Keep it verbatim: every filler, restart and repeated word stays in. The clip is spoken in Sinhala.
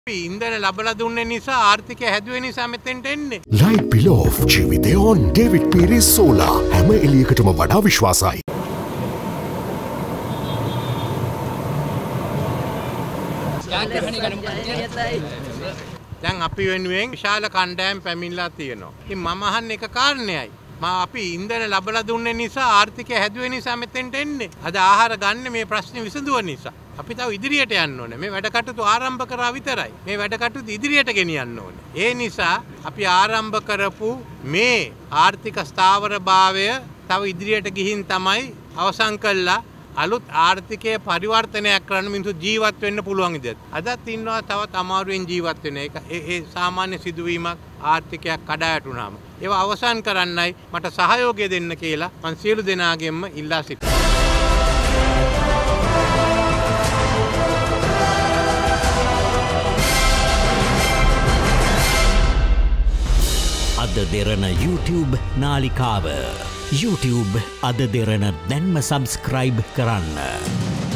ඉන්දන ලබලා දුන්නේ නිසා ආර්ථිකය හැදුවේ නිසා මෙතෙන්ට එන්නේ. Light below ජීවිතය on David Perez Solar හැම එළියකටම වඩා විශ්වාසයි. දැන් අපි වෙනුවෙන් විශාල කණ්ඩායම් පැමිණලා තියෙනවා. ඉතින් මම අහන්නේ එක කාරණයයි. මා අපි ඉන්දන ලබලා දුන්නේ නිසා ආර්ථිකය හැදුවේ නිසා මෙතෙන්ට එන්නේ. අද ආහාර ගන්න මේ ප්‍රශ්නේ විසඳුව නිසා. අපි තව ඉදිරියට යන්න ඕනේ. මේ වැඩ කටයුතු ආරම්භ කරා විතරයි. මේ වැඩ කටයුතු ඉදිරියට ගෙනියන්න ඕනේ. ඒ නිසා අපි ආරම්භ කරපු මේ ආර්ථික ස්ථාවරභාවය තව ඉදිරියට ගිහින් තමයි අවසන් කළා අලුත් ආර්ථිකයේ පරිවර්තනයක් කරන්න මිනිස්සු ජීවත් වෙන්න පුළුවන් විදිහට. අදත් ඉන්නවා තවත් අමාරුවෙන් ජීවත් වෙන එක. ඒ ඒ සාමාන්‍ය සිදුවීමක් ආර්ථිකයක් කඩා වැටුනහම. ඒවා අවසන් කරන්නයි මට සහයෝගය දෙන්න කියලා මම සියලු දෙනාගෙන්ම ඉල්ලා සිටිනවා. අද දෙරණ YouTube නාලිකාව YouTube අද දෙරණ දැන්ම සබස්ක්‍රයිබ් කරන්න.